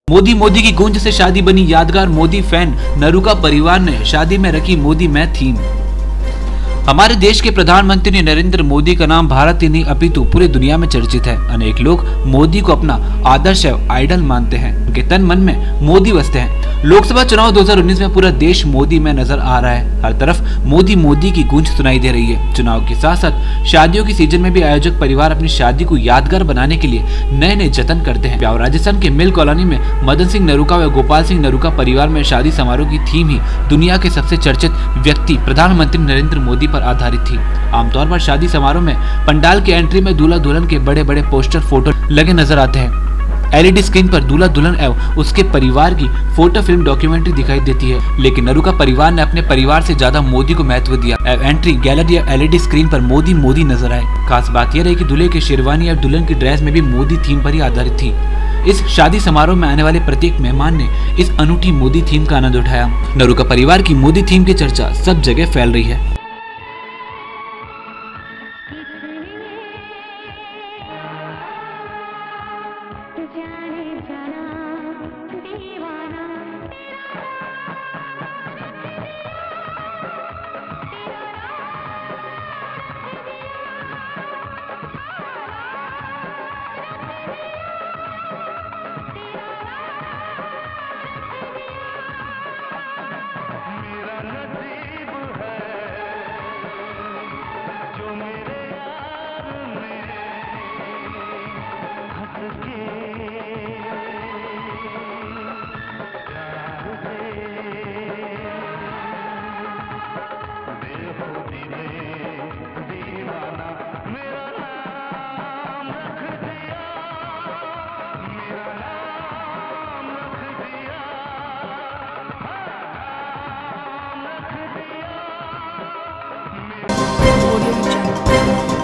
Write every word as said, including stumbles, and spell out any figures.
मोदी मोदी की गूंज से शादी बनी यादगार। मोदी फैन नरूका परिवार ने शादी में रखी मोदी मैं थीम। हमारे देश के प्रधानमंत्री नरेंद्र मोदी का नाम भारत ही नहीं अपितु पूरी दुनिया में चर्चित है। अनेक लोग मोदी को अपना आदर्श एवं आइडल मानते हैं। उनके तन मन में मोदी बसते हैं। लोकसभा चुनाव दो हज़ार उन्नीस में पूरा देश मोदी में नजर आ रहा है। हर तरफ मोदी मोदी की गूंज सुनाई दे रही है। चुनाव के साथ साथ शादियों की सीजन में भी आयोजक परिवार अपनी शादी को यादगार बनाने के लिए नए नए जतन करते हैं। राजस्थान के मिल कॉलोनी में मदन सिंह नरूका व गोपाल सिंह नरूका परिवार में शादी समारोह की थीम ही दुनिया के सबसे चर्चित व्यक्ति प्रधानमंत्री नरेंद्र मोदी पर आधारित थी। आमतौर पर शादी समारोह में पंडाल की एंट्री में दूल्हा दुल्हन के बड़े बड़े पोस्टर फोटो लगे नजर आते हैं। एलईडी स्क्रीन पर दूल्हा दुल्हन एवं उसके परिवार की फोटो फिल्म डॉक्यूमेंट्री दिखाई देती है। लेकिन नरूका परिवार ने अपने परिवार से ज्यादा मोदी को महत्व दिया। एंट्री गैलरी या एलईडी स्क्रीन पर मोदी मोदी नजर आए। खास बात यह रही कि दूल्हे की शेरवानी और दुल्हन की ड्रेस में भी मोदी थीम पर ही आधारित थी। इस शादी समारोह में आने वाले प्रत्येक मेहमान ने इस अनूठी मोदी थीम का आनंद उठाया। नरूका परिवार की मोदी थीम की चर्चा सब जगह फैल रही है। Audio Jungle.